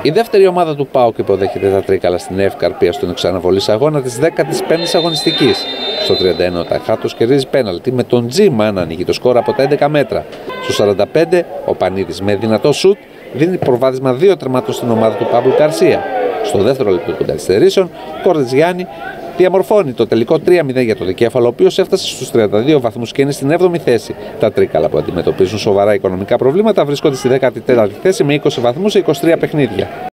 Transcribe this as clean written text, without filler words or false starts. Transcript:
Η δεύτερη ομάδα του ΠΑΟΚ υποδέχεται τα Τρίκαλα στην Ευκαρπία στον εξαναβολής αγώνα της 15ης αγωνιστικής. Στο 31 ο Ταχάτος κερδίζει πέναλτι με τον Τζίμα να ανοίγει το σκορ από τα 11 μέτρα. Στο 45 ο Πανίδης με δυνατό σουτ δίνει προβάδισμα 2 τερμάτων στην ομάδα του Παύλου Καρσία. Στο δεύτερο λεπτό των καθυστερήσεων, ο Κόρτες Γιάννη διαμορφώνει το τελικό 3-0 για το Δικέφαλο, ο οποίος έφτασε στους 32 βαθμούς και είναι στην 7η θέση. Τα Τρίκαλα που αντιμετωπίζουν σοβαρά οικονομικά προβλήματα βρίσκονται στη 14η θέση με 20 βαθμούς σε 23 παιχνίδια.